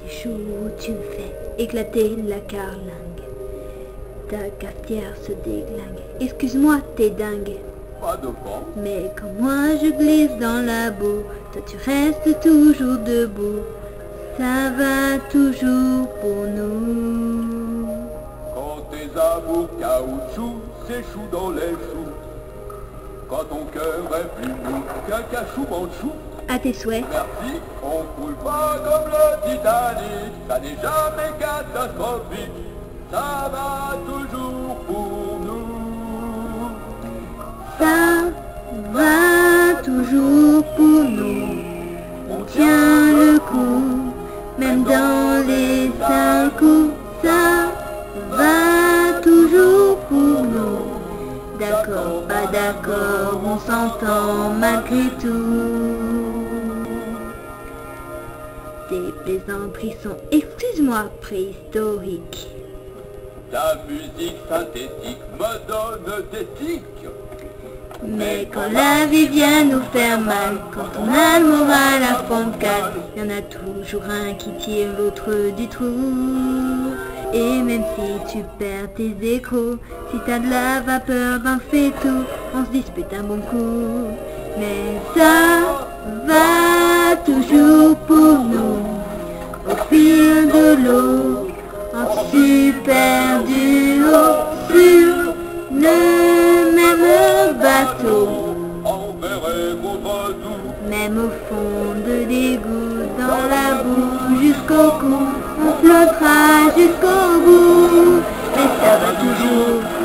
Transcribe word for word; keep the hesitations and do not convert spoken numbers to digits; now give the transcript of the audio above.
du jour où tu fais éclater la carlingue, ta cafetière se déglingue. Excuse-moi, t'es dingue. Pas de vent. Mais quand moi je glisse dans la boue, toi tu restes toujours debout. Ça va toujours pour nous. Quand tes amours caoutchouc s'échouent dans les choux, quand ton cœur est plus mou qu'un cachou manchou, À tes souhaits. merci, on coule pas comme le Titanic, ça n'est jamais catastrophique, ça va toujours pour nous. Ça va toujours pour nous. On tient le coup, même dans les cinq coups. Ça va toujours pour nous. D'accord, pas d'accord, on s'entend malgré tout. Tes plaisanteries sont, excuse-moi, préhistoriques. Ta musique synthétique me donne des tics. Mais quand la vie vient nous faire mal, quand on a le moral à fond de cale, y en a toujours un qui tire l'autre du trou. Et même si tu perds tes échos, si t'as de la vapeur, ben fais tout, on se dispute un bon coup. Mais ça va toujours pour nous, au fil de l'eau, en super duo, sur le même bateau. Enverrai contre nous. Même au fond de l'égout, dans la boue, jusqu'au cou, on flottera jusqu'au bout. Mais ça va toujours